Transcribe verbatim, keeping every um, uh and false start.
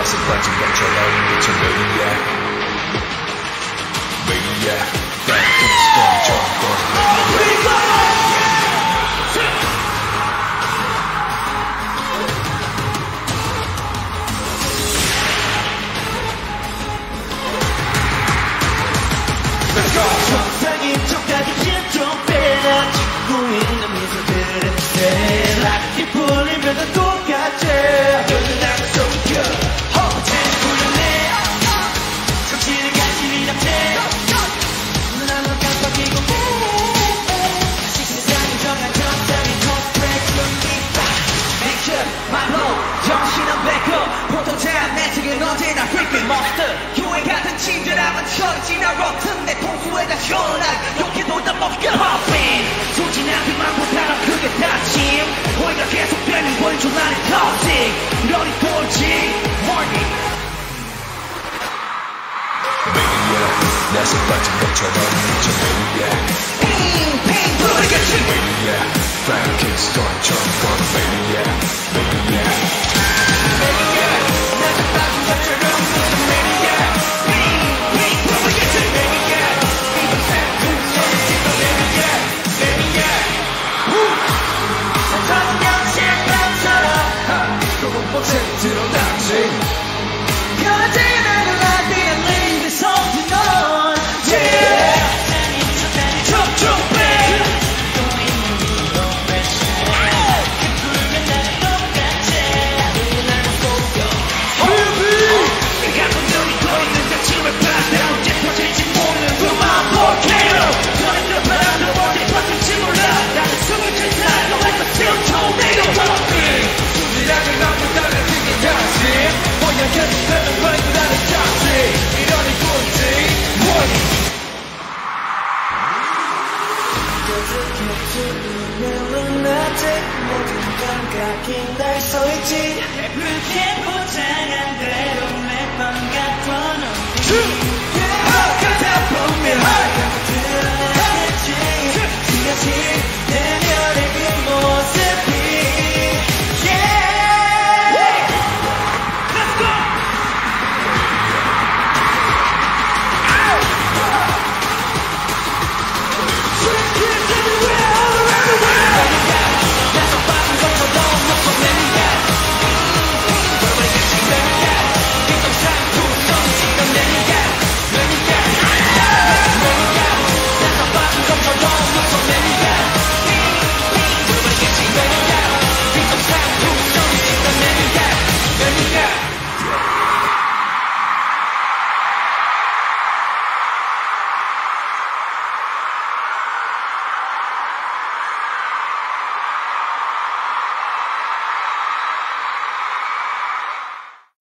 낯에 빠진 것처럼 미친 매일이야 매일이야 Back in the storm 처럼 정상인 척하기 힘좀 빼라 짓고 있는 미소들은 내 락이 풀리면 똑같지 너는 나를 속여 허벅지를 굴려내 정신을 간신히 잡채 눈하면 깜빡이고 다시 세상이 정한 정상인 컴플렉스 넌니까 액션 말로 정신은 백업 보통자 매직은 언제나 freaking monster 교회 같은 친절함은 천지나 rotten 내 통수에다 시원하게 욕해도 다 먹여 Poppin' 소진한 그만보다 크게 다짐 오히려 계속되는 원조 나는 toxic 이러니 돌지 warning 매일이야 낯에 빠진 것처럼 미친 매일이야 Pain, pain 모르겠지 매일이야 Back in the storm 처럼 건 매일이야 매일이야 매일이야 낯에 빠진 것처럼 미친 매일이야 Pain, pain 모르겠지 매일이야 이건 생각은 지도 매일이야 매일이야 사소한 영실감처럼 조금 뻗쳐 드러나지 변하지 않는 life being living this song to know Yeah 촉촉 빼 내가 본 눈이 보이는 대충을 받아 언제 터질지 모르는 그만 volcano 너네들 바람도 어디 퍼질지 몰라 나는 숨을 쉴 날 너에서 지금 tornado popping 수지하게 나쁘다는 생각하지 뭐야 계속되는 말도 나는 toxic 이러니 꼴찌 warning 모든 감각이 날 서있지 예쁘게 포장한 대로